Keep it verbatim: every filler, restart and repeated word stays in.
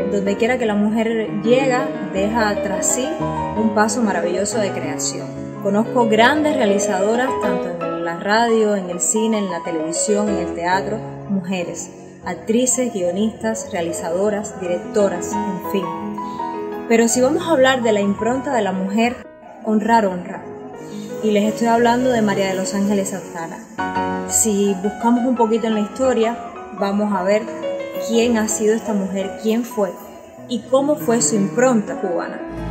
donde quiera que la mujer llega, deja tras sí un paso maravilloso de creación. Conozco grandes realizadoras, tanto en la radio, en el cine, en la televisión, en el teatro, mujeres, actrices, guionistas, realizadoras, directoras, en fin. Pero si vamos a hablar de la impronta de la mujer, honrar honra. Y les estoy hablando de María de los Ángeles Santana. Si buscamos un poquito en la historia, vamos a ver quién ha sido esta mujer, quién fue y cómo fue su impronta cubana.